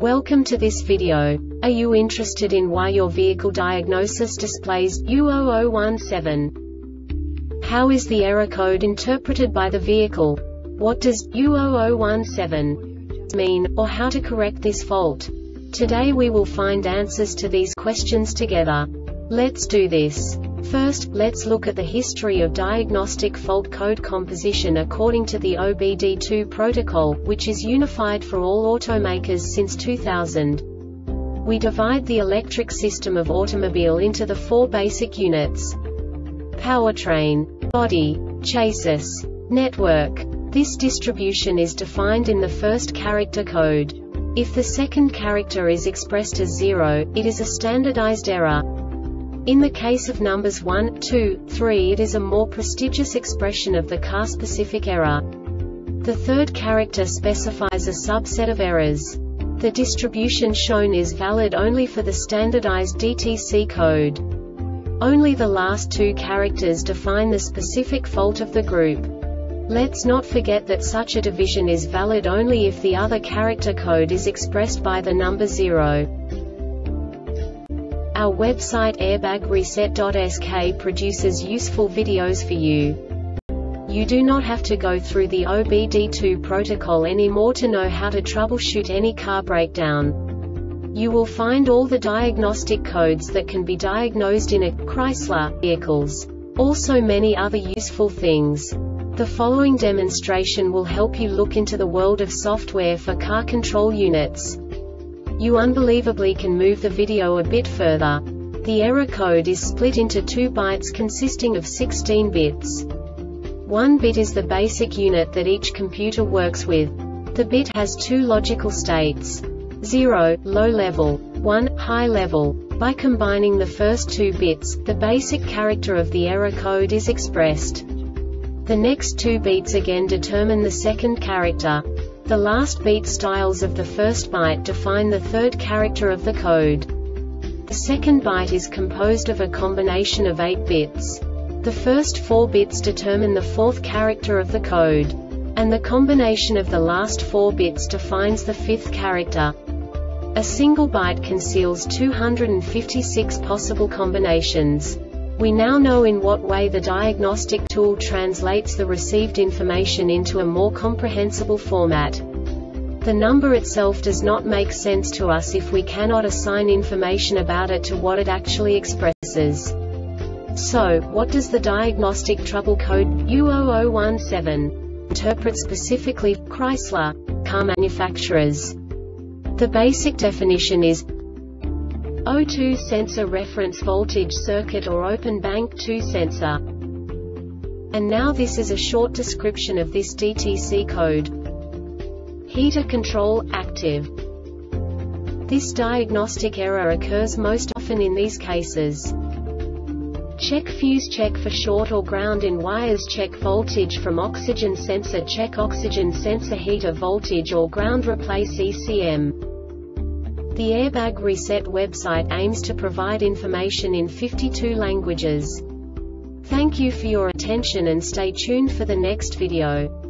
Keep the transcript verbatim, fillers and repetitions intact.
Welcome to this video. Are you interested in why your vehicle diagnosis displays U zero zero one seven? How is the error code interpreted by the vehicle? What does U zero zero one seven mean, or how to correct this fault? Today we will find answers to these questions together. Let's do this. First, let's look at the history of diagnostic fault code composition according to the O B D two protocol, which is unified for all automakers since two thousand. We divide the electric system of automobile into the four basic units: powertrain, body, chassis, network. This distribution is defined in the first character code. If the second character is expressed as zero, it is a standardized error. In the case of numbers one, two, three, it is a more prestigious expression of the car-specific error. The third character specifies a subset of errors. The distribution shown is valid only for the standardized D T C code. Only the last two characters define the specific fault of the group. Let's not forget that such a division is valid only if the other character code is expressed by the number zero. Our website airbag reset dot S K produces useful videos for you. You do not have to go through the O B D two protocol anymore to know how to troubleshoot any car breakdown. You will find all the diagnostic codes that can be diagnosed in a Chrysler vehicles. Also many other useful things. The following demonstration will help you look into the world of software for car control units. You unbelievably can move the video a bit further. The error code is split into two bytes consisting of sixteen bits. One bit is the basic unit that each computer works with. The bit has two logical states: zero, low level, one, high level. By combining the first two bits, the basic character of the error code is expressed. The next two bits again determine the second character. The last beat styles of the first byte define the third character of the code. The second byte is composed of a combination of eight bits. The first four bits determine the fourth character of the code. And the combination of the last four bits defines the fifth character. A single byte conceals two hundred fifty-six possible combinations. We now know in what way the diagnostic tool translates the received information into a more comprehensible format. The number itself does not make sense to us if we cannot assign information about it to what it actually expresses. So, what does the diagnostic trouble code U zero zero one seven interpret specifically for Chrysler car manufacturers? The basic definition is O two sensor reference voltage circuit or open bank two sensor. And now this is a short description of this D T C code. Heater control, active. This diagnostic error occurs most often in these cases: check fuse, check for short or ground in wires, check voltage from oxygen sensor, check oxygen sensor heater voltage or ground, replace E C M. The Airbag Reset website aims to provide information in fifty-two languages. Thank you for your attention and stay tuned for the next video.